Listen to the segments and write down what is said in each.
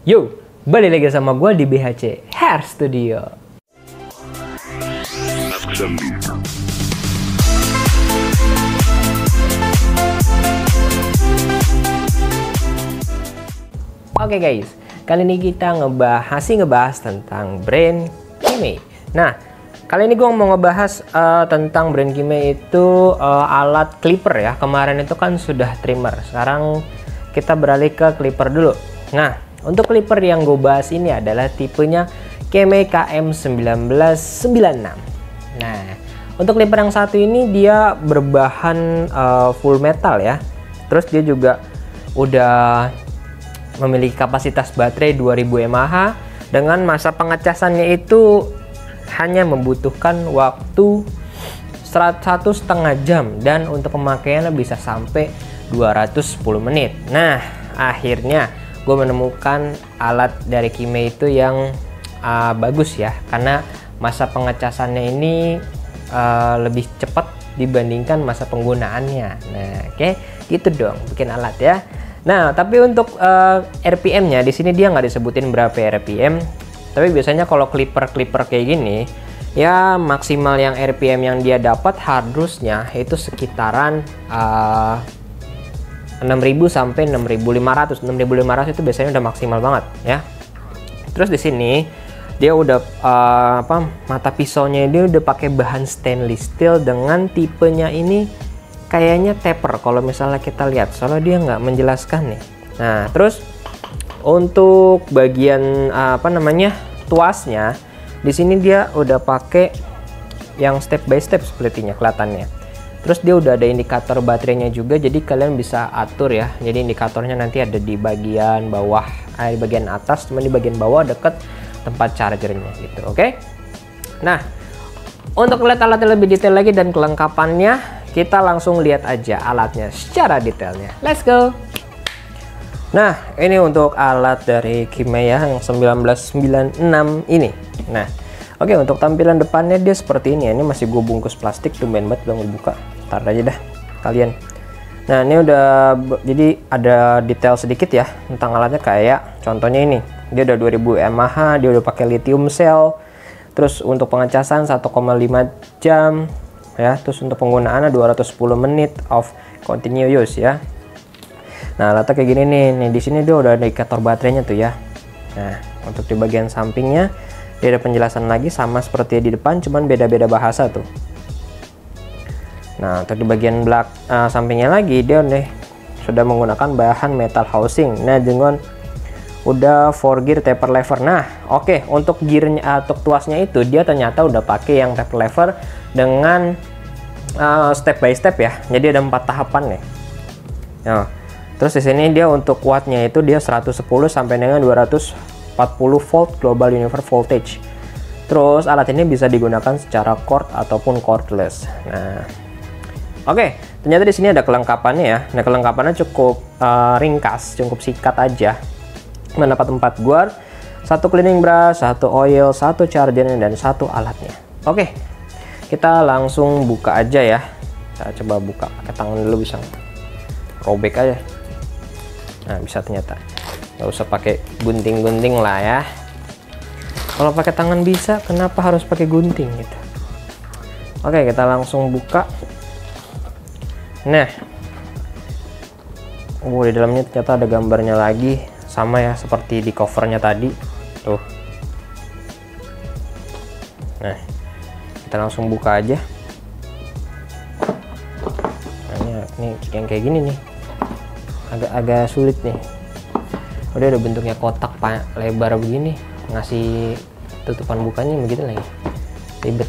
Yo, balik lagi sama gue di BHC Hair Studio. Oke guys, kali ini kita ngebahas tentang brand Kime. Nah, kali ini gue mau ngebahas tentang brand Kime itu alat clipper ya. Kemarin itu kan sudah trimmer, sekarang kita beralih ke clipper dulu. Nah, untuk clipper yang gue bahas ini adalah tipenya Kime KM1996. Nah, untuk clipper yang satu ini dia berbahan full metal ya. Terus dia juga udah memiliki kapasitas baterai 2000 mAh dengan masa pengecasannya itu hanya membutuhkan waktu 1,5 jam dan untuk pemakaiannya bisa sampai 210 menit. Nah, akhirnya gue menemukan alat dari Kime itu yang bagus ya, karena masa pengecasannya ini lebih cepat dibandingkan masa penggunaannya. Nah, oke, gitu dong bikin alat ya. Nah, tapi untuk RPM-nya di sini dia nggak disebutin berapa RPM. Tapi biasanya kalau clipper kayak gini, ya maksimal yang RPM yang dia dapat harusnya itu sekitaran 6.000 sampai 6.500. 6.500 itu biasanya udah maksimal banget ya. Terus di sini dia udah mata pisaunya dia udah pakai bahan stainless steel dengan tipenya ini kayaknya taper kalau misalnya kita lihat, soalnya dia nggak menjelaskan nih. Nah, terus untuk bagian tuasnya di sini dia udah pakai yang step by step sepertinya kelihatannya. Terus dia udah ada indikator baterainya juga, jadi kalian bisa atur ya. Jadi indikatornya nanti ada di bagian bawah, di bagian atas, cuma di bagian bawah deket tempat chargernya gitu. Oke. Nah, untuk lihat alatnya lebih detail lagi dan kelengkapannya, kita langsung lihat aja alatnya secara detailnya. Let's go. Nah, ini untuk alat dari Kime ya yang 1996 ini. Nah, oke, untuk tampilan depannya dia seperti ini ya. Ini masih gue bungkus plastik, tumben banget belum dibuka. Ntar aja dah kalian. Nah, ini udah, jadi ada detail sedikit ya tentang alatnya, kayak contohnya ini. Dia udah 2000 mAh, dia udah pakai lithium cell. Terus untuk pengecasan 1,5 jam ya. Terus untuk penggunaannya 210 menit of continuous ya. Nah, alatnya kayak gini nih. Nih di sini dia udah ada indikator baterainya tuh ya. Nah, untuk di bagian sampingnya dia ada penjelasan lagi sama seperti di depan, cuman beda-beda bahasa tuh. Nah, untuk di bagian sampingnya lagi dia sudah menggunakan bahan metal housing. Nah, dengan udah 4 gear taper lever. Nah, oke, untuk gearnya untuk tuasnya itu dia ternyata udah pakai yang taper lever dengan step by step ya. Jadi ada 4 tahapan nih. Nah, terus di sini dia untuk wattnya itu dia 110 sampai dengan 240 volt global universal voltage. Terus alat ini bisa digunakan secara cord ataupun cordless. Nah, oke, ternyata di sini ada kelengkapannya ya. Nah, kelengkapannya cukup ringkas, cukup sikat aja. Mendapat 4 guard, 1 cleaning brush, 1 oil, 1 charger dan 1 alatnya. Oke, kita langsung buka aja ya. Kita coba buka pakai tangan dulu, bisa robek aja. Nah, bisa ternyata. Nggak usah pakai gunting-gunting lah ya. Kalau pakai tangan bisa, kenapa harus pakai gunting gitu? Oke, kita langsung buka. Nah, di dalamnya ternyata ada gambarnya lagi, sama ya seperti di covernya tadi tuh. Nah, kita langsung buka aja. Nah, ini yang kayak gini nih agak sulit nih. Udah ada bentuknya kotak lebar begini, ngasih tutupan bukanya begitu lagi, ribet,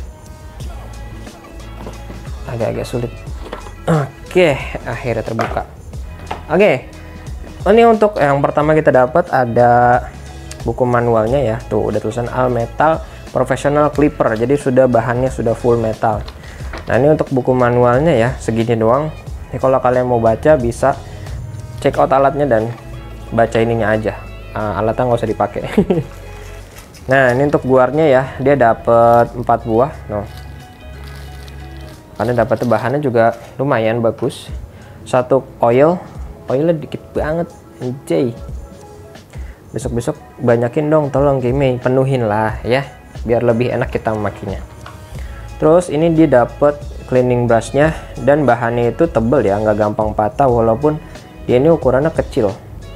agak sulit. Oke, akhirnya terbuka. Oke, ini untuk yang pertama kita dapat ada buku manualnya ya. Tuh udah tulisan All Metal Professional Clipper, jadi sudah bahannya sudah full metal. Nah, ini untuk buku manualnya ya, segini doang. Ini kalau kalian mau baca bisa check out alatnya dan baca ininya aja. Alatnya nggak usah dipakai. Nah, ini untuk guarnya ya, dia dapat 4 buah. No. Karena dapatnya bahannya juga lumayan bagus. 1 oilnya dikit banget, anjay. besok-besok banyakin dong, tolong Kimi, penuhin lah ya, biar lebih enak kita memakinya. Terus ini dia dapat cleaning brushnya, dan bahannya itu tebel ya, nggak gampang patah walaupun dia ini ukurannya kecil.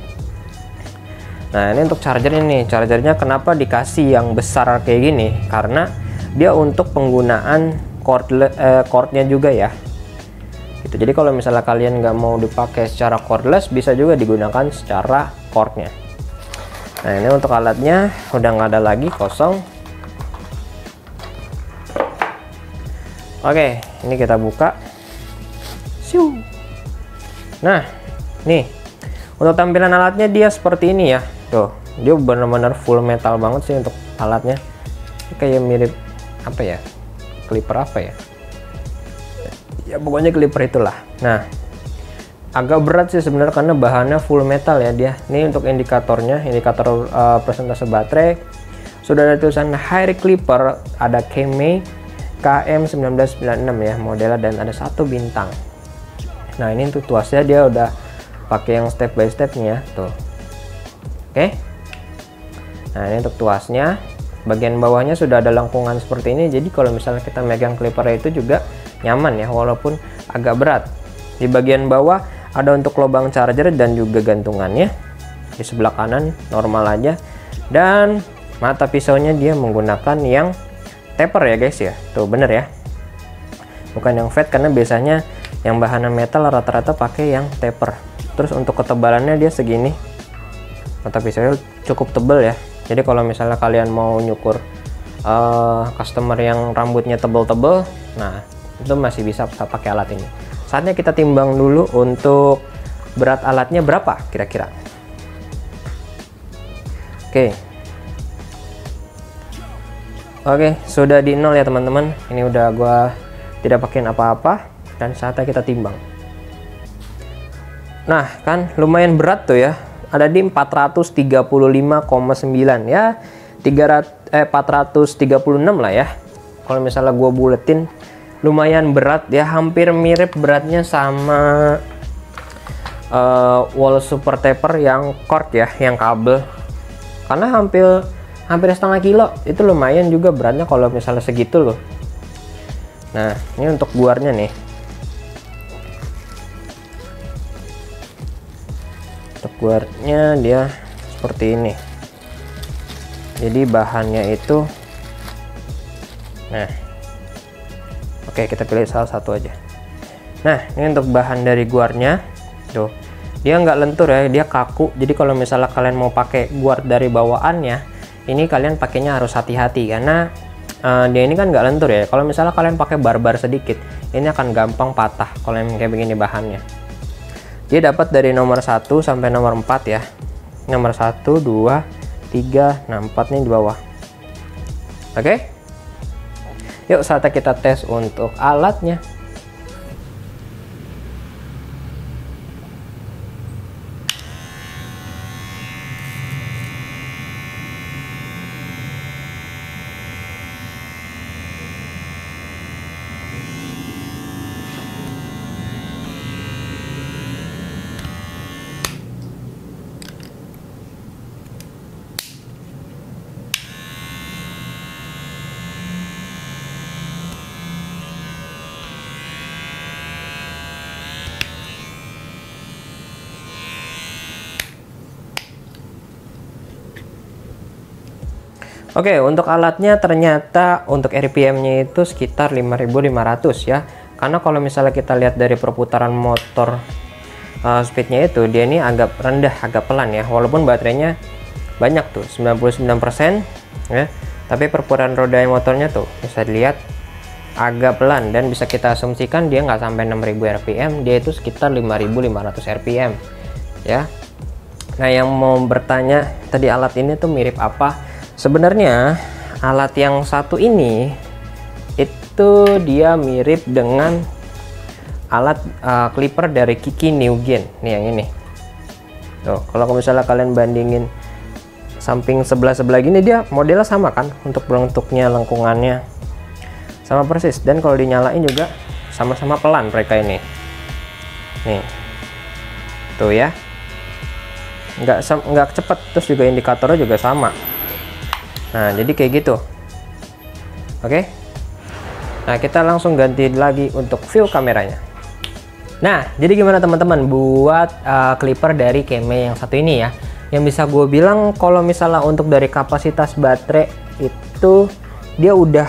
Nah ini untuk charger ini, chargernya kenapa dikasih yang besar kayak gini, karena dia untuk penggunaan cordnya juga ya gitu. Jadi kalau misalnya kalian nggak mau dipakai secara cordless, bisa juga digunakan secara cordnya. Nah ini untuk alatnya udah nggak ada lagi, kosong. Oke, ini kita buka. Siu. Nah nih untuk tampilan alatnya dia seperti ini ya, tuh dia benar-benar full metal banget sih untuk alatnya. Kayak mirip apa ya, clipper apa ya, ya pokoknya clipper itulah. Nah agak berat sih sebenarnya karena bahannya full metal ya dia. Ini untuk indikatornya, indikator persentase baterai sudah ada tulisan Haier Clipper, ada Kemei KM1996 ya modelnya, dan ada 1 bintang. Nah ini untuk tuasnya dia udah pakai yang step by stepnya tuh. Oke, nah ini untuk tuasnya. Bagian bawahnya sudah ada lengkungan seperti ini, jadi kalau misalnya kita megang clipper itu juga nyaman ya, walaupun agak berat. Di bagian bawah ada untuk lubang charger dan juga gantungannya. Di sebelah kanan normal aja, dan mata pisaunya dia menggunakan yang taper ya guys ya, tuh bener ya, bukan yang flat, karena biasanya yang bahannya metal rata-rata pakai yang taper. Terus untuk ketebalannya dia segini, mata pisaunya cukup tebal ya. Jadi kalau misalnya kalian mau nyukur customer yang rambutnya tebal-tebal, nah itu masih bisa pakai alat ini. Saatnya kita timbang dulu untuk berat alatnya berapa kira-kira. Oke, sudah di 0 ya teman-teman. Ini udah gua tidak pakein apa-apa, dan saatnya kita timbang. Nah kan lumayan berat tuh ya, ada di 435,9 ya, 436 lah ya. Kalau misalnya gue buletin lumayan berat ya, hampir mirip beratnya sama wall super taper yang cord ya, yang kabel, karena hampir setengah kilo. Itu lumayan juga beratnya kalau misalnya segitu loh. Nah ini untuk guarnya nih. Untuk guardnya dia seperti ini, jadi bahannya itu, nah oke kita pilih salah satu aja. Nah ini untuk bahan dari guardnya tuh, dia nggak lentur ya, dia kaku. Jadi kalau misalnya kalian mau pakai guard dari bawaannya, ini kalian pakainya harus hati-hati, karena dia ini kan nggak lentur ya. Kalau misalnya kalian pakai barbar sedikit, ini akan gampang patah kalau yang kayak begini bahannya. Dia dapat dari nomor 1 sampai nomor 4 ya. Nomor 1, 2, 3, nah 4 nih di bawah. Oke. Yuk saatnya kita tes untuk alatnya. Oke, untuk alatnya ternyata untuk RPM-nya itu sekitar 5.500 ya. Karena kalau misalnya kita lihat dari perputaran motor speednya itu, dia ini agak rendah, agak pelan ya. Walaupun baterainya banyak tuh, 99% ya. Tapi perputaran roda motornya tuh bisa dilihat agak pelan, dan bisa kita asumsikan dia nggak sampai 6.000 RPM, dia itu sekitar 5.500 RPM ya. Nah yang mau bertanya tadi alat ini tuh mirip apa? Sebenarnya alat yang satu ini itu dia mirip dengan alat clipper dari Kiki Newgen nih, yang ini tuh. Kalau misalnya kalian bandingin samping sebelah gini, dia modelnya sama kan, untuk bentuknya, lengkungannya sama persis, dan kalau dinyalain juga sama-sama pelan mereka ini nih tuh ya. nggak cepet. Terus juga indikatornya juga sama. Nah jadi kayak gitu. Oke. Nah kita langsung ganti lagi untuk view kameranya. Nah jadi gimana teman-teman buat clipper dari Keme yang satu ini ya, yang bisa gue bilang kalau misalnya untuk dari kapasitas baterai itu dia udah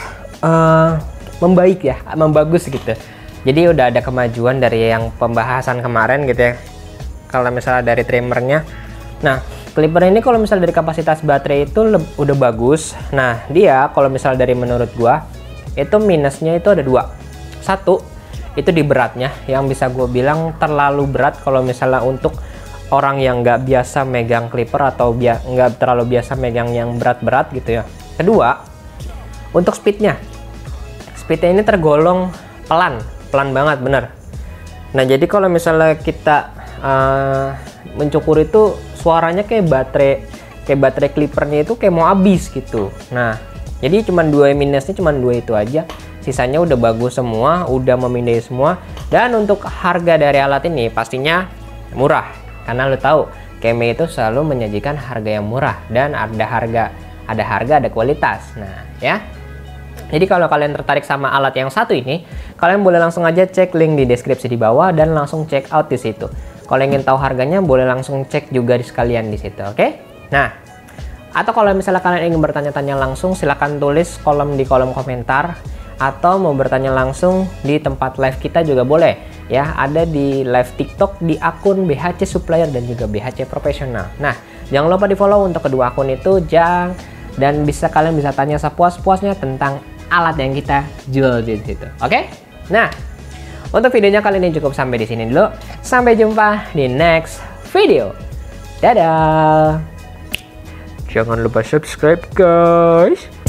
membaik ya, membagus gitu. Jadi udah ada kemajuan dari yang pembahasan kemarin gitu ya, kalau misalnya dari trimmernya. Nah clipper ini kalau misalnya dari kapasitas baterai itu udah bagus. Nah dia kalau misalnya dari menurut gua itu minusnya itu ada dua. Satu itu di beratnya, yang bisa gue bilang terlalu berat kalau misalnya untuk orang yang nggak biasa megang clipper atau nggak terlalu biasa megang yang berat-berat gitu ya. Kedua untuk speednya ini tergolong pelan banget bener. Nah jadi kalau misalnya kita mencukur itu suaranya kayak baterai clippernya itu kayak mau habis gitu. Nah jadi cuman dua minusnya, cuman dua itu aja, sisanya udah bagus semua, udah memindai semua. Dan untuk harga dari alat ini pastinya murah, karena lo tahu Keme itu selalu menyajikan harga yang murah dan ada harga ada kualitas. Nah ya, jadi kalau kalian tertarik sama alat yang satu ini, kalian boleh langsung aja cek link di deskripsi di bawah dan langsung check out di situ. Kalau ingin tahu harganya boleh langsung cek juga di sekalian di situ, oke? Nah atau kalau misalnya kalian ingin bertanya-tanya langsung, silahkan tulis di kolom komentar, atau mau bertanya langsung di tempat live kita juga boleh ya, ada di live TikTok di akun BHC Supplier dan juga BHC Profesional. Nah jangan lupa di follow untuk kedua akun itu, dan kalian bisa tanya sepuas-puasnya tentang alat yang kita jual di situ. Oke? Nah untuk videonya kali ini cukup sampai di sini dulu. Sampai jumpa di next video. Dadah. Jangan lupa subscribe guys.